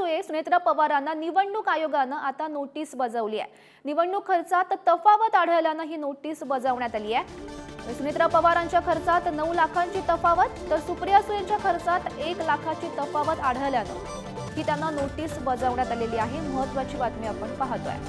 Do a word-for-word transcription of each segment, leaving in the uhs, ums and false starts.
सुळे सुनेत्रा पवारांना निवडणूक आयोगानं आता नोटीस बजावली आहे। निवडणूक खर्चात तफावत आढळल्यानं ही नोटीस बजावण्यात आली आहे। सुनेत्रा पवारांच्या खर्चात नऊ लाखांची तफावत तर सुप्रिया सुळेंच्या खर्चात एक लाखाची तफावत आढळल्यानं ही त्यांना नोटीस बजावण्यात आलेली आहे। महत्त्वाची बातमी आपण पाहतोय।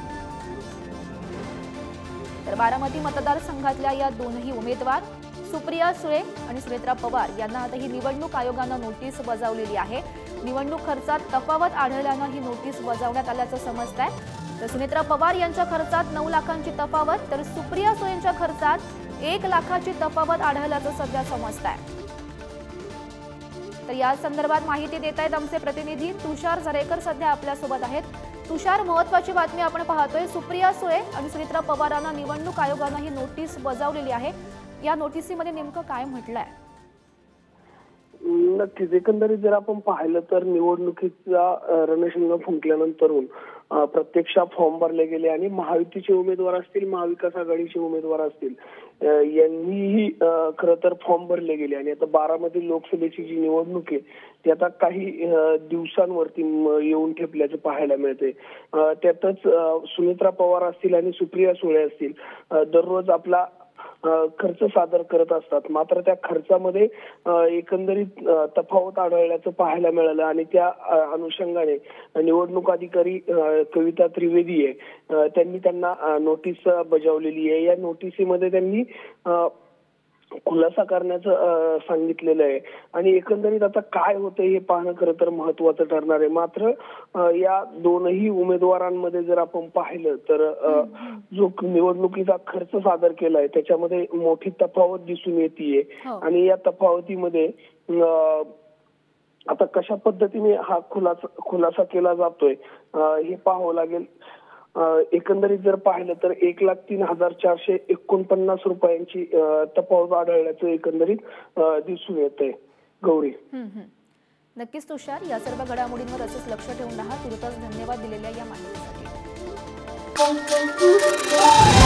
तर बारामती मतदारसंघातल्या या दोनही उमेदवार सुप्रिया सुळे आणि सुनेत्रा पवार यांना आता ही निवडणूक आयोगानं नोटीस बजावलेली आहे। निवडणूक खर्चात तफावत आढळल्यानं ही नोटीस बजावण्यात आल्याचं समजतंय। तर सुनेत्रा पवार यांच्या खर्चात नऊ लाखांची तफावत तर सुप्रिया सुळेंच्या खर्चात एक लाखाची तफावत आढळल्याचं सध्या समजतंय। तर या संदर्भात माहिती देत आहेत आमचे प्रतिनिधी तुषार झरेकर सध्या आपल्या सोबत आहेत। तुषार, महत्त्वाची बातमी आपण पाहतोय, सुप्रिया सुळे आणि सुनेत्रा पवारांना निवडणूक आयोगानं ही नोटीस बजावलेली आहे। या नोटिसीमध्ये नेमकं काय म्हटलंय? नक्कीच एकंदरीत जर आपण पाहिलं तर निवडणुकीचा रणशिंग फुंकल्यानंतरून प्रत्यक्षात फॉर्म भरले गेले आणि महायुतीचे उमेदवार असतील, महाविकास आघाडीचे उमेदवार असतील यांनीही खरं तर फॉर्म भरले गेले आणि आता बारामती लोकसभेची जी निवडणूक आहे ती आता काही दिवसांवरती येऊन ठेपल्याचं पाहायला मिळते। त्यातच सुनेत्रा पवार असतील आणि सुप्रिया सुळे असतील दररोज आपला खर्च सादर करत असतात, मात्र त्या खर्चामध्ये एकंदरीत तफावत आढळल्याचं पाहायला मिळालं आणि त्या अनुषंगाने निवडणूक अधिकारी कविता त्रिवेदी आहे त्यांनी त्यांना नोटीस बजावलेली आहे। या नोटिसीमध्ये त्यांनी खुलासा करण्याचं सांगितलेलं आहे आणि एकंदरीत आता काय होतं हे पाहणं खरं तर महत्त्वाचं ठरणार आहे। मात्र या दोनही उमेदवारांमध्ये जर आपण पाहिलं तर जो निवडणुकीचा खर्च सादर केलाय त्याच्यामध्ये मोठी तफावत दिसून येते आणि या तफावतीमध्ये आता कशा पद्धतीने हा खुलासा खुलासा केला जातोय हे पाहावं लागेल। एकंदरीत जर पाहिलं तर एक लाख तीन हजार चारशे एकोणपन्नास रुपयांची तफावत आढळल्याचं एकंदरीत दिसून येतंय। गौरी, नक्कीच तुषार, या सर्व घडामोडींवर असंच लक्ष ठेवून राहा। तुर्तास धन्यवाद दिलेल्या या माहितीसाठी।